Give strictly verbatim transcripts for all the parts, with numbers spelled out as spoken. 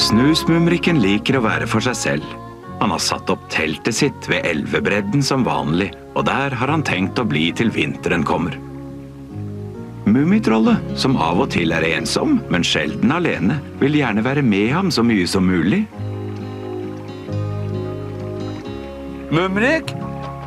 Snusmumrikken liker å være for seg selv. Han har satt opp teltet sitt ved elvebredden som vanlig, og der har han tenkt å bli til vinteren kommer. Mummitrollet, som av og til er ensom, men sjelden alene, vil gjerne være med ham så mye som mulig. Mumrik?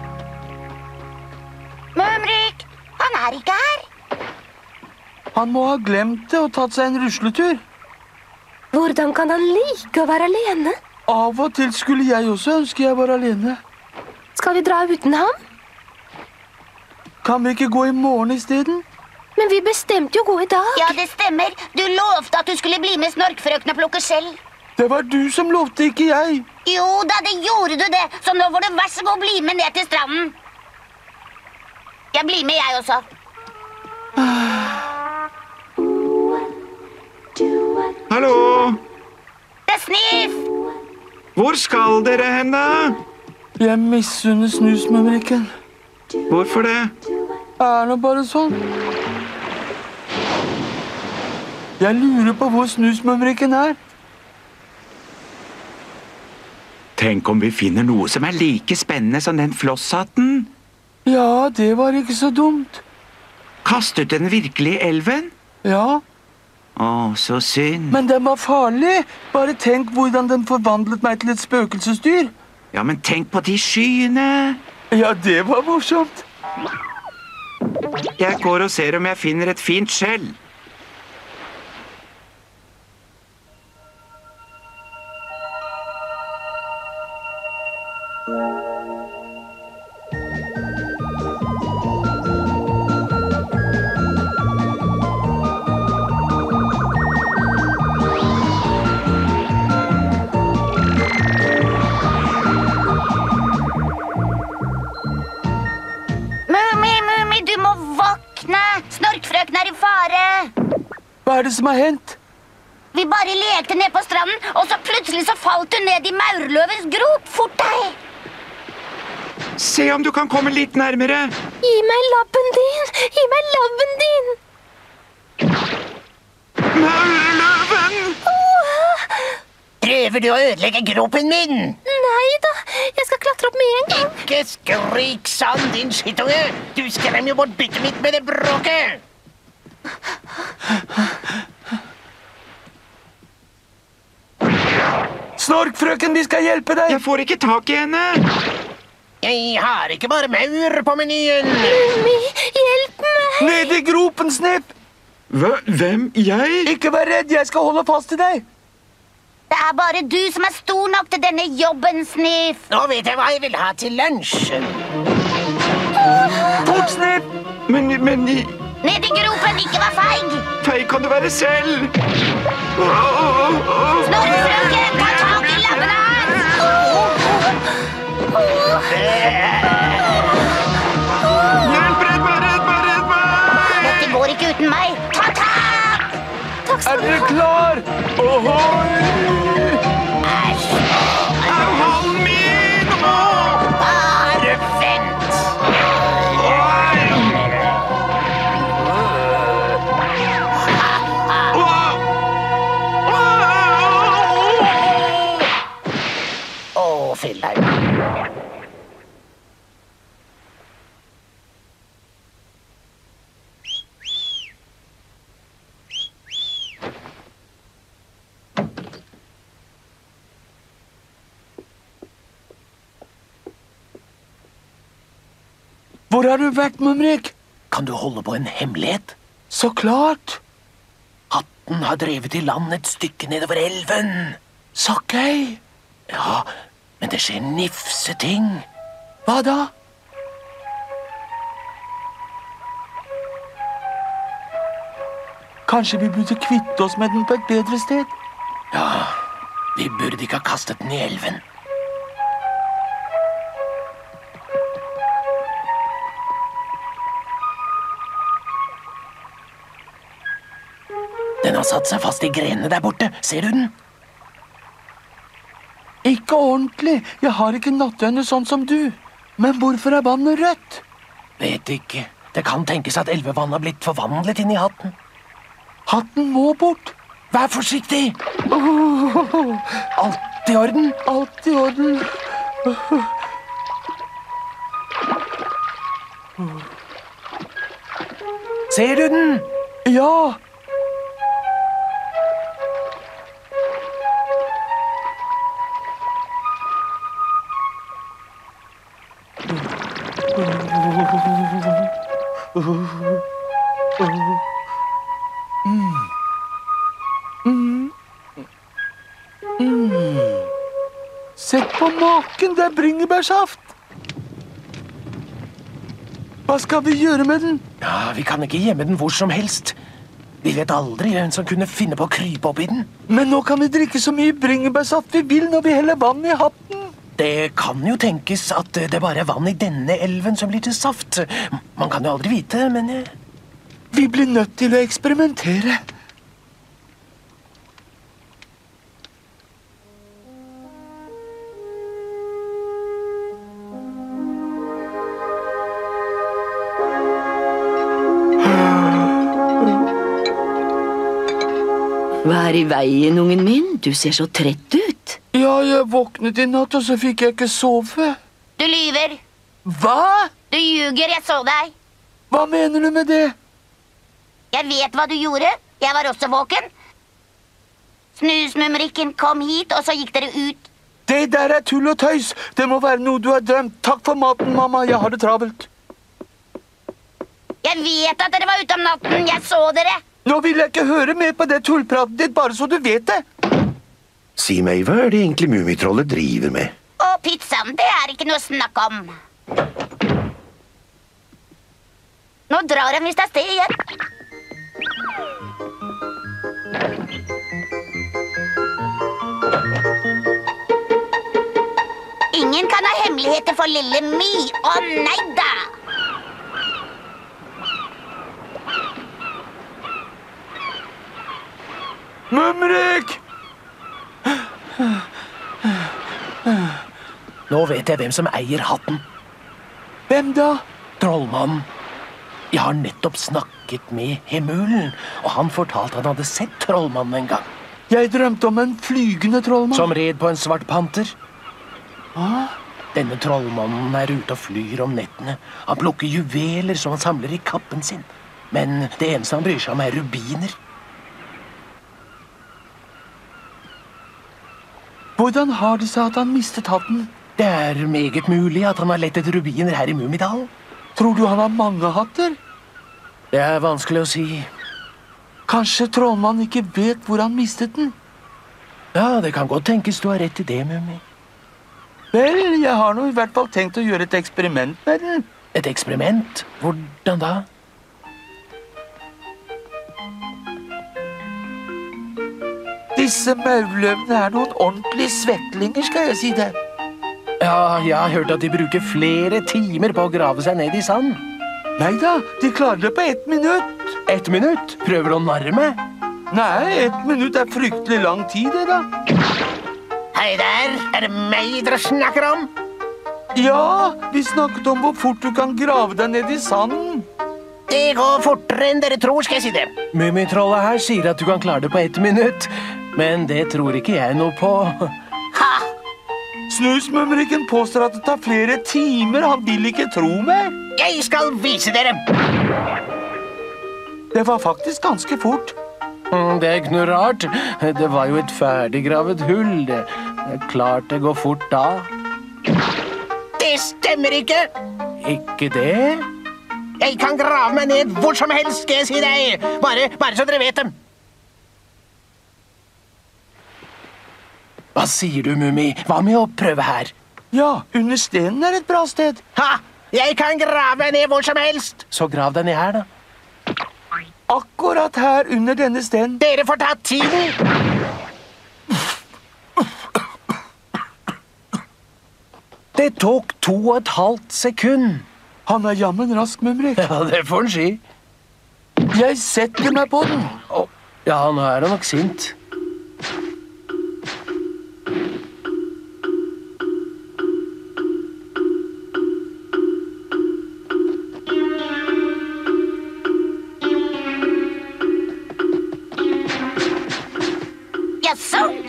Mumrik, han er ikke her. Han må ha glemt det og tatt seg en rusletur. Hvordan kan han like å være alene? Av og til skulle jeg også ønske jeg var alene. Skal vi dra uten ham? Kan vi ikke gå i morgen i stedet? Men vi bestemte jo å gå i dag. Ja, det stemmer. Du lovte at du skulle bli med snorkfrøken og plukke skjell. Det var du som lovte, ikke jeg. Jo da, det gjorde du det. Så nå får du vær så god bli med ned til stranden. Jeg blir med, jeg også. Hallo! Det er Sniff! Hvor skal dere henne? Jeg misunner snusmumrikken. Hvorfor det? Er det bare sånn? Jeg lurer på hvor snusmumrikken er. Tenk om vi finner noe som er like spennende som den flosshatten. Ja, det var ikke så dumt. Kastet den virkelig i elven? Ja, Å, så synd. men den var farlig. Bare tenk hvordan den forvandlet meg til et spøkelsesdyr. Ja, men tenk på de skyene. Ja, det var morsomt. Jeg går og ser om jeg finner et fint skjell. Mummi, Mummi, du må våkne! Snorkfrøken er i fare! Hva er det som har hendt? Vi bare lekte ned på stranden, og så plutselig så falt hun ned i maurløvens grop. Fort deg! Se om du kan komme litt nærmere. Gi meg labben din! Gi meg labben din! Maurløven! Prøver du å ødelegge gropen min? Nei da, jeg skal klatre opp med en gang. Ikke skrik sann, din skittunge! Du skremmer jo bort byttet mitt med det bråket! Snorkfrøken, vi skal hjelpe deg. Jeg får ikke tak i henne. Jeg har ikke bare maur på menyen. Mummi, hjelp meg! Ned i gropen, Snipp. Hva? Hvem? Jeg? Ikke vær redd, jeg skal holde fast i deg. Det er bare du som er stor nok til denne jobben, Sniff. Nå vet jeg hva jeg vil ha til lunsj. Fort, Snipp. Men, men i- Ned i gropen, ikke vær feig. feig kan du være selv. Åh, åh, åh. Snorkfrøken, ta tak i labbene hans. Hjelp, redd meg, redd meg, redd meg! Dette går ikke uten meg. Ta tak! Er dere klar? Ohoi! Au, halen min! Åh! Bare vent! Å, filler'n. Hvor har du vært, Mumrik? Kan du holde på en hemmelighet? Så klart. Hatten har drevet i land et stykke nedover elven. Så gøy. Ja, men det skjer nifse ting. Hva da? Kanskje vi burde kvitte oss med den på et bedre sted? Ja, vi burde ikke ha kastet den i elven. Den har satt seg fast i grenene der borte. Ser du den? Ikke ordentlig. Jeg har ikke nattøyne sånn som du. Men hvorfor er vannet rødt? Vet ikke. Det kan tenkes at elvevannet har blitt forvandlet inn i hatten. Hatten må bort. Vær forsiktig! Alt i orden? Alt i orden. Ser du den? Ja. Mm. Mm. Mm. Sett på maken, det er bringebærsaft. Hva skal vi gjøre med den? Ja, Vi kan ikke gjemme den hvor som helst. Vi vet aldri hvem som kunne finne på å krype opp i den. Men nå kan vi drikke så mye bringebærsaft vi vil når vi heller vann i hatten. Det kan jo tenkes at det bare er vann i denne elven som blir til saft. Man kan jo aldri vite, men... Vi blir nødt til å eksperimentere. Hva er i veien, ungen min? Du ser så trett ut. Ja, jeg våknet i natt, og så fikk jeg ikke sove. Du lyver. Hva? Du ljuger, jeg så deg. Hva mener du med det? Jeg vet hva du gjorde. Jeg var også våken. Snusmumrikken kom hit, og så gikk dere ut. Det der er tull og tøys. Det må være noe du har drømt. Takk for maten, mamma. Jeg har det travelt. Jeg vet at dere var ute om natten. Jeg så dere. Nå vil jeg ikke høre mer på det tullpratet ditt, bare så du vet det. Si meg, hva er det egentlig Mummitrollet driver med? Å, pizzaen, det er ikke noe snakk om. Nå drar han visst av sted igjen. Ingen kan ha hemmeligheter for lille Mi. Å nei da! Mumrik! Nå vet jeg hvem som eier hatten. Hvem da? Trollmannen. Jeg har nettopp snakket med Hemulen, og han fortalte han hadde sett trollmannen en gang. Jeg drømte om en flygende trollmann. Som red på en svart panter. Hå? Denne trollmannen er ute og flyr om nettene. Han plukker juveler som han samler i kappen sin. Men det eneste han bryr seg om er rubiner. Hvordan har det seg at han mistet hatten? Det er meget mulig at han har lett etter rubiner her i Mummidalen. Tror du han har mange hatter? Det er vanskelig å si. Kanskje trollmannen ikke vet hvor han mistet den? Ja, det kan godt tenkes du har rett i det, Mummi. Vel, jeg har nå i hvert fall tenkt å gjøre et eksperiment med den. Et eksperiment? Hvordan da? Disse maurløvene er noen ordentlige svettlinger, skal jeg si det. Ja, jeg har hørt at de bruker flere timer på å grave seg ned i sand. Neida, de klarer det på ett minutt. Ett minutt? Prøver du å narre meg? Nei, ett minutt er fryktelig lang tid, det da. Hei der, er det meg dere snakker om? Ja, vi snakket om hvor fort du kan grave deg ned i sanden. Det går fortere enn dere tror, skal jeg si det. Mummitrollet her sier at du kan klare det på ett minutt, men det tror ikke jeg noe på. Ha! Snusmumrikken påstår at det tar flere timer. Han vil ikke tro meg. Jeg skal vise dere. Det var faktisk ganske fort. Mm, Det er ikke noe rart. Det var jo et ferdiggravet hull. Det er klart det går fort da. Det stemmer ikke. Ikke det? Jeg kan grave meg ned hvor som helst, skal jeg si deg. Bare, bare så dere vet dem. Hva sier du, Mummi? Hva med å prøve her? Ja, under stenen er et bra sted. Ha! Jeg kan grave meg ned hvor som helst. Så grav deg ned her, da. Akkurat her under denne stenen. Dere får ta tiden. Det tok to og et halvt sekund. Han er jammen rask, Mumrik. Ja, det får han si. Jeg setter meg på den. Å, ja, nå er han nok sint.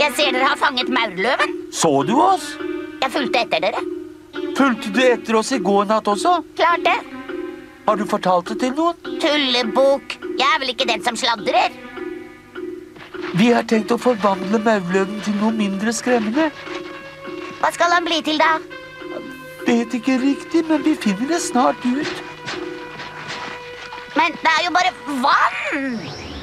Jeg ser dere har fanget maurløven. Så du oss? Jeg fulgte etter dere. Fulgte du etter oss i går natt også? Klart det. Har du fortalt det til noen? Tullebok. Jeg er vel ikke den som sladrer. Vi har tenkt å forvandle maurløven til noe mindre skremmende. Hva skal han bli til da? Vet ikke riktig, men vi finner det snart ut. Men det er jo bare vann!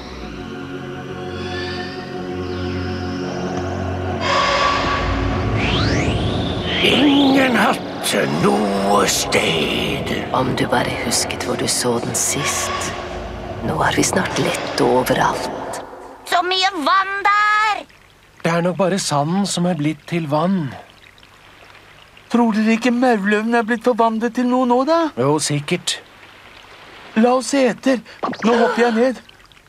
Ingen hatte noe sted. Om du bare husket hvor du så den sist. Nå har vi snart lett overalt. Så mye vann der! Det er nok bare sanden som er blitt til vann. Tror dere ikke maurløven er blitt forvandlet til noe nå, da? Jo, sikkert. La oss se etter. Nå hopper jeg ned.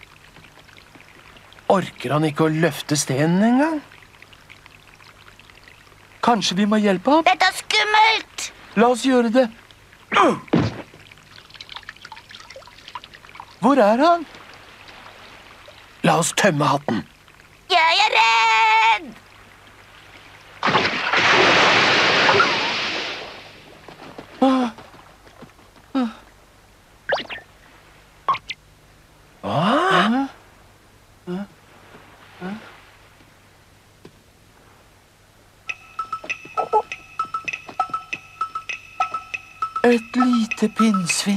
Orker han ikke å løfte stenen engang? Kanskje vi må hjelpe ham? Dette er skummelt! La oss gjøre det. Hvor er han? La oss tømme hatten. Jeg er redd! Hva? Et lite pinnsvin.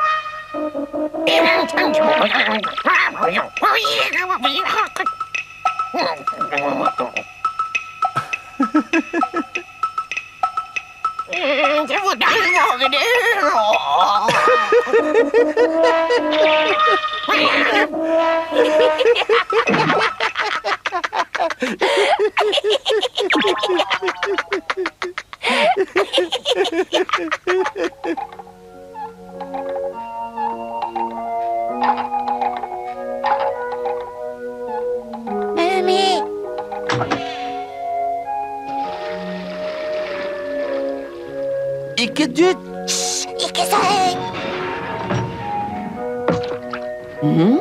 Mummi! Ikke dytt! Hysj! Ikke så høyt! Mhm.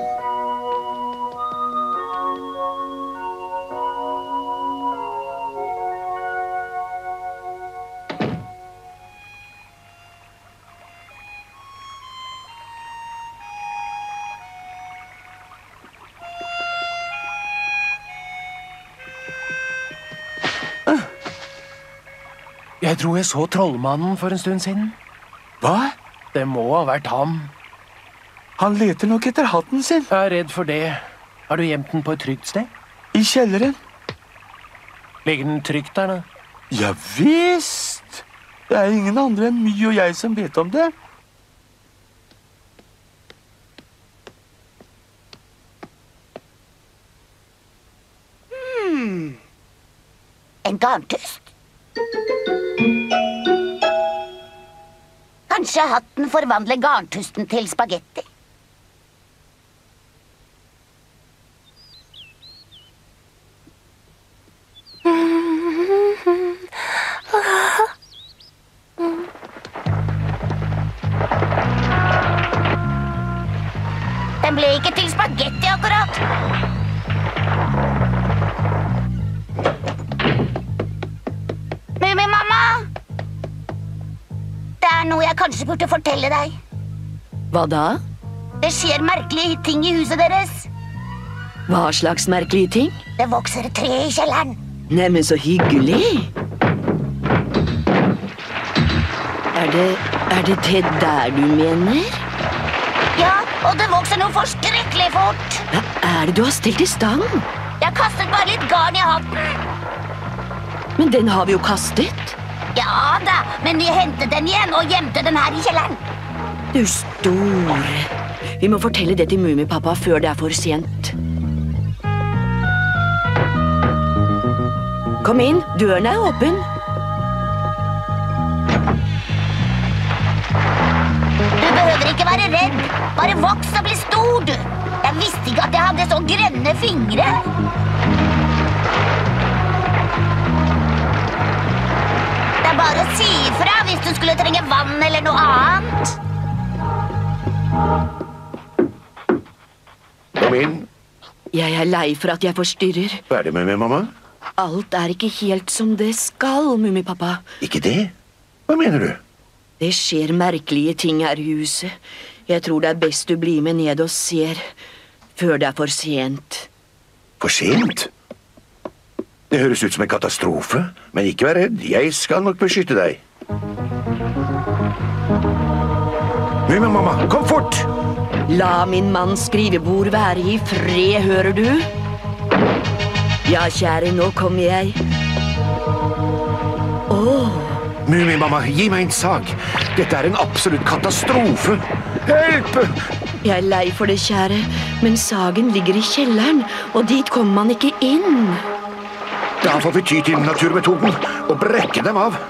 Jeg tror jeg så trollmannen for en stund siden. Hva? Det må ha vært ham. Han leter nok etter hatten sin. Jeg er redd for det. Har du gjemt den på et trygt sted? I kjelleren. Ligger den trygt der, da? Ja visst! Det er ingen andre enn My og jeg som vet om det. Hmm. En garntust? Kanskje hatten forvandler garntusten til spagetti? Den ble ikke til spagetti akkurat. Mummi-mamma! Det er noe jeg kanskje burde fortelle deg. Hva da? Det skjer merkelige ting i huset deres. Hva slags merkelige ting? Det vokser et tre i kjelleren. Neimen, så hyggelig. Er det, er det det der du mener? Ja, og det vokser noe forskrekkelig fort. Hva er det du har stelt i stand? Jeg kastet bare litt garn i hatten. Men den har vi jo kastet. Ja da, men vi hentet den igjen og gjemte den her i kjelleren. Du store. Vi må fortelle det til Mummipappa før det er for sent. Kom inn, døren er åpen. Du behøver ikke være redd. Bare voks og bli stor, du. Jeg visste ikke at jeg hadde så grønne fingre. Det er bare å si ifra hvis du skulle trenge vann eller noe annet. Kom inn. Jeg er lei for at jeg forstyrrer. Hva er det med meg, mamma? Alt er ikke helt som det skal, Mummipappa. Ikke det? Hva mener du? Det skjer merkelige ting her i huset. Jeg tror det er best du blir med ned og ser, før det er for sent. For sent? Det høres ut som en katastrofe, men ikke vær redd. Jeg skal nok beskytte deg. Mummimamma, kom fort! La min manns skrivebord være i fred, hører du? Ja, kjære, nå kommer jeg. Åh! Mummimamma, gi meg en sag. Dette er en absolutt katastrofe. Hjelp! Jeg er lei for det, kjære, men sagen ligger i kjelleren, og dit kommer man ikke inn. Da får vi ty til naturmetoden og brekke dem av.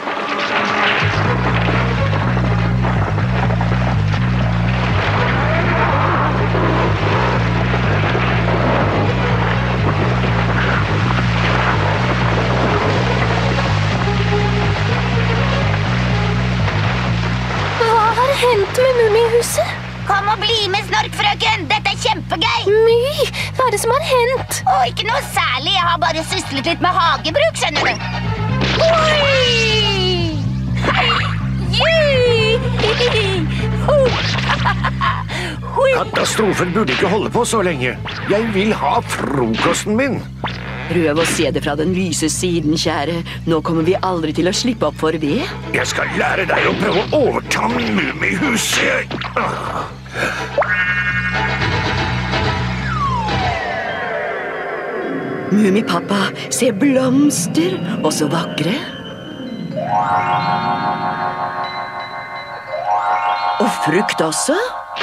Hent med Mummihuset. Kom og bli med, Snorkfrøken. Dette er kjempegøy. My, hva er det som har hendt? Å, ikke noe særlig. Jeg har bare syslet litt med hagebruk, skjønner du. Oi! Katastrofen burde ikke holde på så lenge. Jeg vil ha frokosten min. Prøv å se det fra den lyse siden, kjære. Nå kommer vi aldri til å slippe opp for ved. Jeg skal lære deg å prøve å overta Mummihuset. Mummipappa, se blomster, og så vakre. Og frukt også.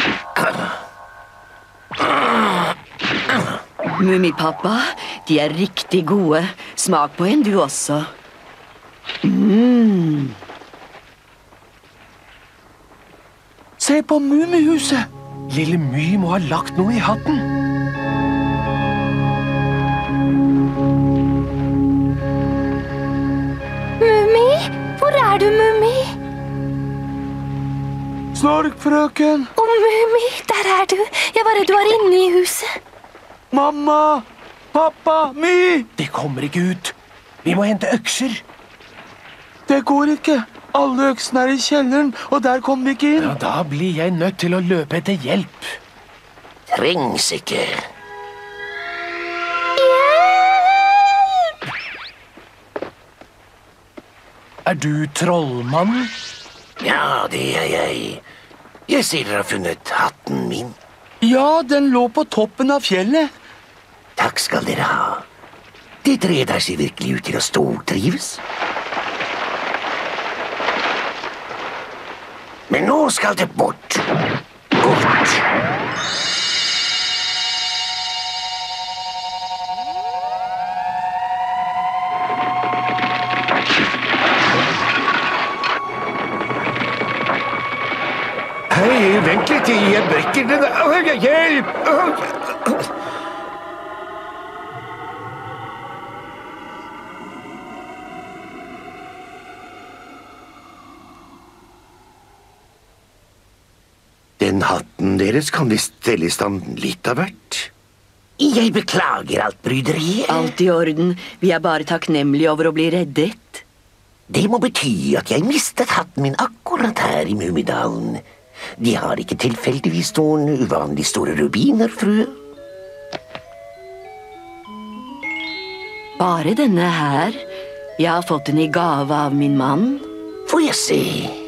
Mummipappa, de er riktig gode. Smak på en du også. Mm. Se på Mummihuset. Lille My må ha lagt noe i hatten. Mummi, hvor er du, Mummi? Snorkfrøken. Å, Mummi, der er du. Jeg var redd du var inne i huset. Mamma! Pappa! My! Det kommer ikke ut. Vi må hente økser. Det går ikke. Alle øksene er i kjelleren, og der kommer vi ikke inn. Ja, da blir jeg nødt til å løpe etter hjelp. Trengs ikke. Hjelp! Er du trollmann? Ja, det er jeg. Jeg ser dere har funnet hatten min. Ja, den lå på toppen av fjellet. Takk skal dere ha. Det treet der ser virkelig ut til å stortrives. Men nå skal det bort. Bort. Hei, vent litt, jeg brekker den. Hjelp! Den hatten deres kan visst stelle i stand litt av hvert. Jeg beklager alt bryderiet. Alt i orden. Vi er bare takknemlige over å bli reddet. Det må bety at jeg mistet hatten min akkurat her i Mummidalen. De har ikke tilfeldigvis noen uvanlig store rubiner, frue? Bare denne her. Jeg har fått den i gave av min mann. Får jeg se.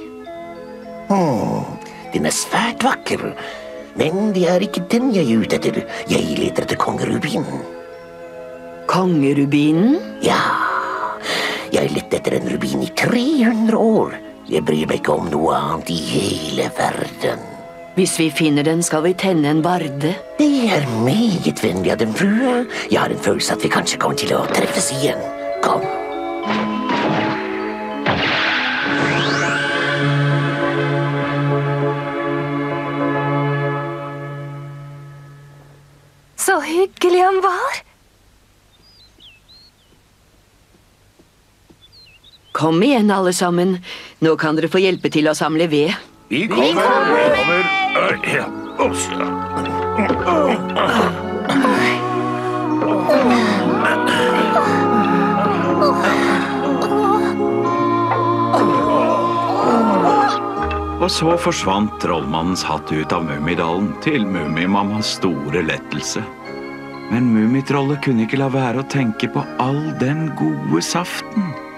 Hmm, den er svært vakker. Men det er ikke den jeg er ute etter. Jeg leter etter kongerubinen. Kongerubinen? Ja, jeg har lett etter en rubin i tre hundre år. Jeg bryr meg ikke om noe annet i hele verden. Hvis vi finner den, skal vi tenne en varde. Det er meget vennlig av den, frue. Jeg har en følelse at vi kanskje kommer til å treffes igjen. Kom. Så hyggelig han var. Kom igjen, alle sammen. Nå kan dere få hjelpe til å samle ved. Vi kommer. Vi kommer. Ja. Og så forsvant trollmannens hatt ut av Mummidalen til Mummimammas store lettelse. Men Mummitrollet kunne ikke la være å tenke på all den gode saften.